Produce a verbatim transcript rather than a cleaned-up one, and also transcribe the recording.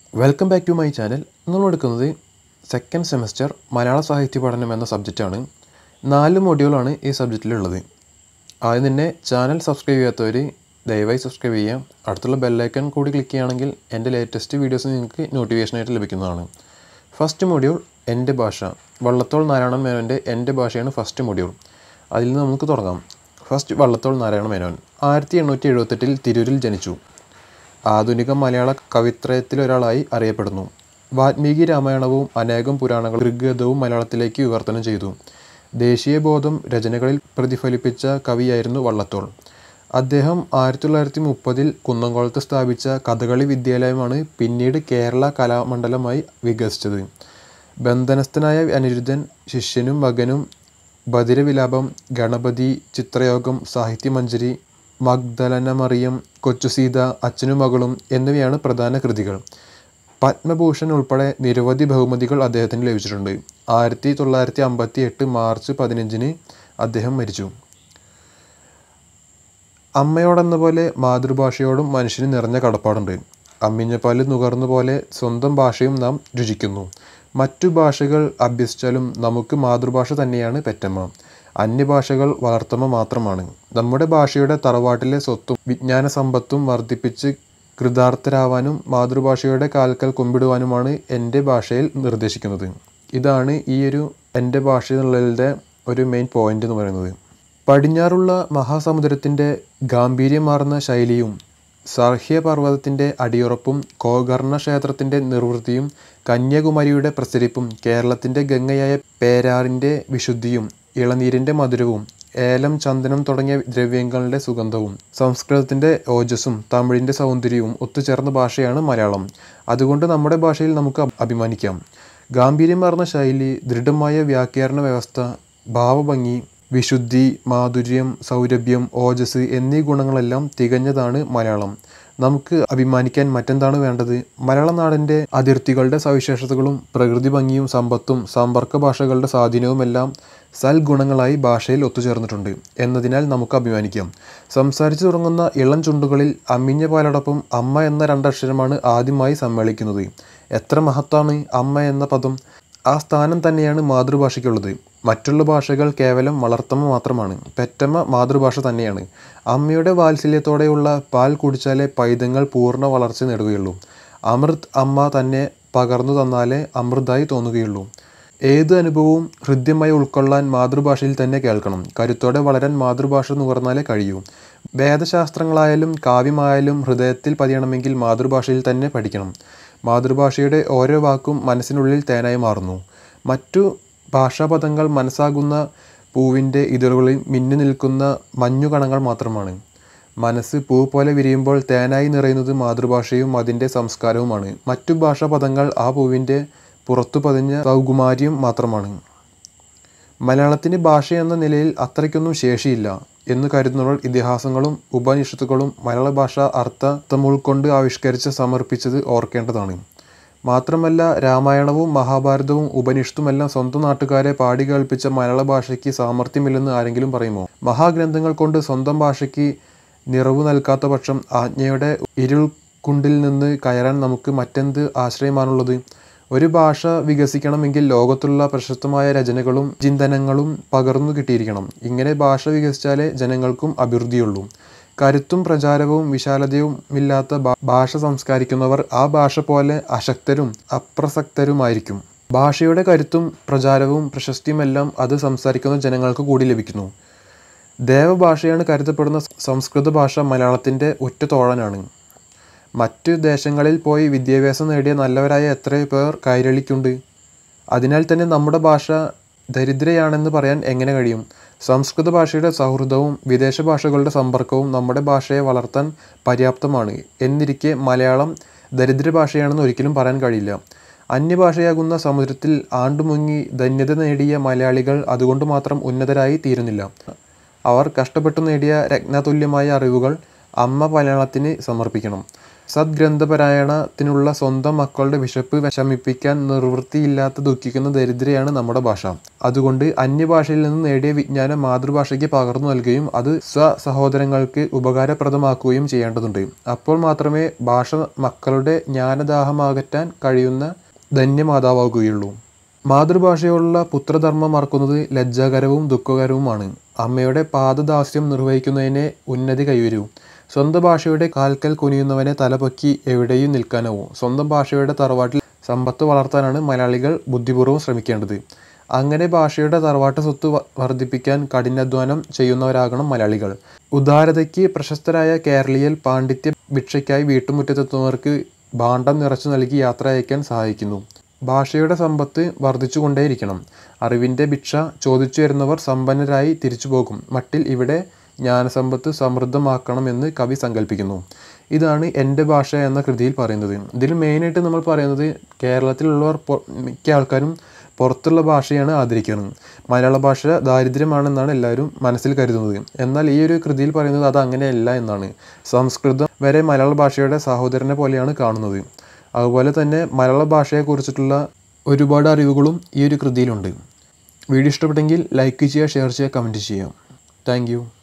Welcome back to my channel. നമ്മൾ എടുക്കുന്നത് second semester മലയാള സാഹിത്യ പഠനം എന്ന സബ്ജക്റ്റാണ്. നാല് മൊഡ്യൂളാണ് ഈ സബ്ജക്റ്റിലുള്ളത്. ആദ്യം തന്നെ ചാനൽ സബ്സ്ക്രൈബ് ചെയ്യാത്തവർ ദയവായി സബ്സ്ക്രൈബ് ചെയ്യാം. അടുത്തുള്ള ബെല്ലൈക്കൺ കൂടി ക്ലിക്ക് ചെയ്യുകയാണെങ്കിൽ എൻ്റെ ലേറ്റസ്റ്റ് വീഡിയോസ് നിങ്ങൾക്ക് നോട്ടിഫിക്കേഷനായിട്ട് ലഭിക്കുന്നതാണ്. ഫസ്റ്റ് മൊഡ്യൂൾ എൻ്റെ ഭാഷ. വള്ളത്തോൾ നാരായണ മേനോൻ്റെ എൻ്റെ ഭാഷയാണ് ഫസ്റ്റ് മൊഡ്യൂൾ. അതിൽ നിന്ന് നമുക്ക് തുടങ്ങാം. ഫസ്റ്റ് വള്ളത്തോൾ നാരായണ മേനോൻ ആയിരത്തി എണ്ണൂറ്റി എഴുപത്തെട്ടിൽ തിരൂരിൽ ജനിച്ചു. ആധുനിക മലയാള കവിത്രയത്തിലൊരാളായി അറിയപ്പെടുന്നു. വാൽമീകി രാമായണവും അനേകം പുരാണങ്ങളും ഋഗ്വേദവും മലയാളത്തിലേക്ക് വിവർത്തനം ചെയ്തു. ദേശീയബോധം രചനകളിൽ പ്രതിഫലിപ്പിച്ച കവിയായിരുന്നു വള്ളത്തോൾ. അദ്ദേഹം ആയിരത്തി തൊള്ളായിരത്തി മുപ്പതിൽ കുന്നംകുളത്ത് സ്ഥാപിച്ച കഥകളി വിദ്യാലയമാണ് പിന്നീട് കേരള കലാമണ്ഡലമായി വികസിച്ചത്. ബന്ധനസ്ഥനായ അനിരുദ്ധൻ, ശിഷ്യനും മകനും, ബധിരവിലാപം, ഗണപതി, ചിത്രയോഗം, സാഹിത്യമഞ്ജരി, മഗ്ദലന മറിയം, കൊച്ചുസീത, അച്ഛനും മകളും എന്നിവയാണ് പ്രധാന കൃതികൾ. പത്മഭൂഷൺ ഉൾപ്പെടെ നിരവധി ബഹുമതികൾ അദ്ദേഹത്തിന് ലഭിച്ചിട്ടുണ്ട്. ആയിരത്തി തൊള്ളായിരത്തി അമ്പത്തി എട്ട് മാർച്ച് പതിനഞ്ചിന് അദ്ദേഹം മരിച്ചു. അമ്മയോടെന്ന പോലെ മാതൃഭാഷയോടും മനുഷ്യന് നിറഞ്ഞ കടപ്പാടുണ്ട്. അമ്മിഞ്ഞപ്പാല് നുകർന്ന പോലെ സ്വന്തം ഭാഷയും നാം രുചിക്കുന്നു. മറ്റു ഭാഷകൾ അഭ്യസിച്ചാലും നമുക്ക് മാതൃഭാഷ തന്നെയാണ് പെറ്റമ്മ. അന്യഭാഷകൾ വളർത്തമ്മ മാത്രമാണ്. നമ്മുടെ ഭാഷയുടെ തറവാട്ടിലെ സ്വത്തും വിജ്ഞാന സമ്പത്തും വർദ്ധിപ്പിച്ച് കൃതാർത്ഥരാവാനും മാതൃഭാഷയുടെ കാൽക്കൽ കുമ്പിടുവാനുമാണ് എൻ്റെ ഭാഷയിൽ നിർദ്ദേശിക്കുന്നത്. ഇതാണ് ഈ ഒരു എൻ്റെ ഭാഷ എന്നുള്ളതിൻ്റെ ഒരു മെയിൻ പോയിന്റ് എന്ന് പറയുന്നത്. പടിഞ്ഞാറുള്ള മഹാസമുദ്രത്തിൻ്റെ ഗാംഭീര്യമാർന്ന ശൈലിയും സാർഹ്യപർവ്വതത്തിൻ്റെ അടിയുറപ്പും ഗോകർണ ക്ഷേത്രത്തിൻ്റെ നിർവൃത്തിയും കന്യാകുമാരിയുടെ പ്രസരിപ്പും കേരളത്തിൻ്റെ ഗംഗയായ പേരാറിൻ്റെ വിശുദ്ധിയും ഇളനീരിൻ്റെ മധുരവും ഏലം, ചന്ദനം തുടങ്ങിയ ദ്രവ്യങ്ങളുടെ സുഗന്ധവും സംസ്കൃതത്തിൻ്റെ ഓജസ്സും തമിഴിൻ്റെ സൗന്ദര്യവും ഒത്തുചേർന്ന ഭാഷയാണ് മലയാളം. അതുകൊണ്ട് നമ്മുടെ ഭാഷയിൽ നമുക്ക് അഭിമാനിക്കാം. ഗാംഭീര്യമാർന്ന ശൈലി, ദൃഢമായ വ്യാകരണ വ്യവസ്ഥ, ഭാവഭംഗി, വിശുദ്ധി, മാധുര്യം, സൗരഭ്യം, ഓജസ് എന്നീ ഗുണങ്ങളെല്ലാം തികഞ്ഞതാണ് മലയാളം. നമുക്ക് അഭിമാനിക്കാൻ മറ്റെന്താണ് വേണ്ടത്? മലയാള നാടിൻ്റെ അതിർത്തികളുടെ സവിശേഷതകളും പ്രകൃതി ഭംഗിയും സമ്പത്തും സമ്പർക്ക ഭാഷകളുടെ സ്വാധീനവുമെല്ലാം സൽഗുണങ്ങളായി ഭാഷയിൽ ഒത്തുചേർന്നിട്ടുണ്ട് എന്നതിനാൽ നമുക്ക് അഭിമാനിക്കാം. സംസാരിച്ചു തുടങ്ങുന്ന ഇളം ചുണ്ടുകളിൽ അമ്മിഞ്ഞ പാലോടൊപ്പം അമ്മ എന്ന രണ്ടക്ഷരമാണ് ആദ്യമായി സമ്മേളിക്കുന്നത്. എത്ര മഹത്താണ് അമ്മ എന്ന പദം! ആ സ്ഥാനം തന്നെയാണ് മാതൃഭാഷയ്ക്കുള്ളത്. മറ്റുള്ള ഭാഷകൾ കേവലം വളർത്തമ്മ മാത്രമാണ്. പെറ്റമ്മ മാതൃഭാഷ തന്നെയാണ്. അമ്മയുടെ വാത്സല്യത്തോടെയുള്ള പാൽ കുടിച്ചാലേ പൈതങ്ങൾ പൂർണ്ണ വളർച്ച നേടുകയുള്ളൂ. അമൃത് അമ്മ തന്നെ പകർന്നു തന്നാലേ അമൃതായി തോന്നുകയുള്ളൂ. ഏത് അനുഭവവും ഹൃദ്യമായി ഉൾക്കൊള്ളാൻ മാതൃഭാഷയിൽ തന്നെ കേൾക്കണം. കരുത്തോടെ വളരാൻ മാതൃഭാഷ നുകർന്നാലേ കഴിയൂ. വേദശാസ്ത്രങ്ങളായാലും കാവ്യമായാലും ഹൃദയത്തിൽ പതിയണമെങ്കിൽ മാതൃഭാഷയിൽ തന്നെ പഠിക്കണം. മാതൃഭാഷയുടെ ഓരോ വാക്കും മനസ്സിനുള്ളിൽ തേനായി മാറുന്നു. മറ്റു ഭാഷാപദങ്ങൾ മനസ്സാകുന്ന പൂവിൻ്റെ ഇതളുകളിൽ മിന്നി നിൽക്കുന്ന മഞ്ഞുകണങ്ങൾ മാത്രമാണ്. മനസ്സ് പൂ പോലെ വിരിയുമ്പോൾ തേനായി നിറയുന്നത് മാതൃഭാഷയും അതിൻ്റെ സംസ്കാരവുമാണ്. മറ്റു ഭാഷാപദങ്ങൾ ആ പൂവിൻ്റെ പുറത്തു പതിഞ്ഞ സൗകുമാര്യം മാത്രമാണ്. മലയാളത്തിന് ഭാഷയെന്ന നിലയിൽ അത്രയ്ക്കൊന്നും ശേഷിയില്ല എന്ന് കരുതുന്നവർ ഇതിഹാസങ്ങളും ഉപനിഷത്തുകളും മലയാള ഭാഷ അർത്ഥം ഉൾക്കൊണ്ട് ആവിഷ്കരിച്ച് സമർപ്പിച്ചത് ഓർക്കേണ്ടതാണ്. മാത്രമല്ല, രാമായണവും മഹാഭാരതവും ഉപനിഷത്തുമെല്ലാം സ്വന്തം നാട്ടുകാരെ പാടി കേൾപ്പിച്ച മലയാള ഭാഷയ്ക്ക് സാമർഥ്യമില്ലെന്ന് ആരെങ്കിലും പറയുമോ? മഹാഗ്രന്ഥങ്ങൾ കൊണ്ട് സ്വന്തം ഭാഷയ്ക്ക് നിറവ് നൽകാത്ത പക്ഷം ആജ്ഞയുടെ ഇരുൾക്കുണ്ടിൽ നിന്ന് കയറാൻ നമുക്ക് മറ്റെന്ത് ആശ്രയമാണുള്ളത്? ഒരു ഭാഷ വികസിക്കണമെങ്കിൽ ലോകത്തുള്ള പ്രശസ്തമായ രചനകളും ചിന്തനങ്ങളും പകർന്നു കിട്ടിയിരിക്കണം. ഇങ്ങനെ ഭാഷ വികസിച്ചാലേ ജനങ്ങൾക്കും അഭിവൃദ്ധിയുള്ളൂ. കരുത്തും പ്രചാരവും വിശാലതയും ഇല്ലാത്ത ഭാഷ സംസ്കരിക്കുന്നവർ ആ ഭാഷ പോലെ അശക്തരും അപ്രസക്തരുമായിരിക്കും. ഭാഷയുടെ കരുത്തും പ്രചാരവും പ്രശസ്തിയുമെല്ലാം അത് സംസാരിക്കുന്ന ജനങ്ങൾക്ക് കൂടി ലഭിക്കുന്നു. ദേവഭാഷയാണ് കരുതപ്പെടുന്ന സംസ്കൃത ഭാഷ മലയാളത്തിൻ്റെ ഉറ്റ തോഴനാണ്. മറ്റു ദേശങ്ങളിൽ പോയി വിദ്യാഭ്യാസം നേടിയ നല്ലവരായ എത്രയോ പേർ കൈരളിക്കുണ്ട്. അതിനാൽ തന്നെ നമ്മുടെ ഭാഷ ദരിദ്രയാണെന്ന് പറയാൻ എങ്ങനെ കഴിയും? സംസ്കൃത ഭാഷയുടെ സൗഹൃദവും വിദേശ ഭാഷകളുടെ സമ്പർക്കവും നമ്മുടെ ഭാഷയെ വളർത്താൻ പര്യാപ്തമാണ്. എന്നിരിക്കെ മലയാളം ദരിദ്ര ഭാഷയാണെന്ന് ഒരിക്കലും പറയാൻ കഴിയില്ല. അന്യഭാഷയാകുന്ന സമുദ്രത്തിൽ ആണ്ടുമുങ്ങി ധന്യത നേടിയ മലയാളികൾ അതുകൊണ്ട് മാത്രം ഉന്നതരായി തീരുന്നില്ല. അവർ കഷ്ടപ്പെട്ടു നേടിയ രത്നതുല്യമായ അറിവുകൾ അമ്മ മലയാളത്തിന് സമർപ്പിക്കണം. സദ്ഗ്രന്ഥപാരായണത്തിനുള്ള സ്വന്തം മക്കളുടെ വിശപ്പ് ശമിപ്പിക്കാൻ നിവൃത്തിയില്ലാത്ത ദുഃഖിക്കുന്ന ദരിദ്രയാണ് നമ്മുടെ ഭാഷ. അതുകൊണ്ട് അന്യഭാഷയിൽ നിന്ന് നേടിയ വിജ്ഞാനം മാതൃഭാഷയ്ക്ക് പകർന്നു നൽകുകയും അത് സ്വസഹോദരങ്ങൾക്ക് ഉപകാരപ്രദമാക്കുകയും ചെയ്യേണ്ടതുണ്ട്. അപ്പോൾ മാത്രമേ ഭാഷ മക്കളുടെ ജ്ഞാനദാഹമകറ്റാൻ കഴിയുന്ന ധന്യമാതാവാകുകയുള്ളൂ. മാതൃഭാഷയോടുള്ള പുത്രധർമ്മം മറക്കുന്നത് ലജ്ജാകരവും ദുഃഖകരവുമാണ്. അമ്മയുടെ പാദദാസ്യം നിർവഹിക്കുന്നതിനെ ഉന്നതി കൈവരൂ. സ്വന്തം ഭാഷയുടെ കാൽക്കൽ കുനിയുന്നവനെ തലപൊക്കി എവിടെയും നിൽക്കാനാവും. സ്വന്തം ഭാഷയുടെ തറവാട്ടിൽ സമ്പത്ത് വളർത്താനാണ് മലയാളികൾ ബുദ്ധിപൂർവ്വം ശ്രമിക്കേണ്ടത്. അങ്ങനെ ഭാഷയുടെ തറവാട്ട് സ്വത്ത് വർദ്ധിപ്പിക്കാൻ കഠിനാധ്വാനം ചെയ്യുന്നവരാകണം മലയാളികൾ. ഉദാരതയ്ക്ക് പ്രശസ്തരായ കേരളീയർ പാണ്ഡിത്യ ഭിക്ഷയ്ക്കായി വീട്ടുമുറ്റത്തെത്തുന്നവർക്ക് ഭാണ്ഡം നിറച്ചു നൽകി യാത്ര അയക്കാൻ സഹായിക്കുന്നു. ഭാഷയുടെ സമ്പത്ത് വർദ്ധിച്ചുകൊണ്ടേയിരിക്കണം. അറിവിൻ്റെ ഭിക്ഷ ചോദിച്ചു വരുന്നവർ സമ്പന്നരായി തിരിച്ചു പോകും മട്ടിൽ ഇവിടെ ജ്ഞാനസമ്പത്ത് സമൃദ്ധമാക്കണമെന്ന് കവി സങ്കല്പിക്കുന്നു. ഇതാണ് എൻ്റെ ഭാഷ എന്ന കൃതിയിൽ പറയുന്നത്. ഇതിൽ മെയിനായിട്ട് നമ്മൾ പറയുന്നത് കേരളത്തിലുള്ളവർ മിക്ക ആൾക്കാരും പുറത്തുള്ള ഭാഷയാണ് ആദരിക്കുന്നത്. മലയാള ഭാഷ ദാരിദ്ര്യമാണെന്നാണ് എല്ലാവരും മനസ്സിൽ കരുതുന്നത്. എന്നാൽ ഈ ഒരു കൃതിയിൽ പറയുന്നത് അത് അങ്ങനെയല്ല എന്നാണ്. സംസ്കൃതം വരെ മലയാള ഭാഷയുടെ സഹോദരനെ പോലെയാണ് കാണുന്നത്. അതുപോലെ തന്നെ മലയാള ഭാഷയെക്കുറിച്ചിട്ടുള്ള ഒരുപാട് അറിവുകളും ഈ ഒരു കൃതിയിലുണ്ട്. വീഡിയോ ഇഷ്ടപ്പെട്ടെങ്കിൽ ലൈക്ക് ചെയ്യുക, ഷെയർ ചെയ്യുക, കമൻറ്റ് ചെയ്യുക. Thank U.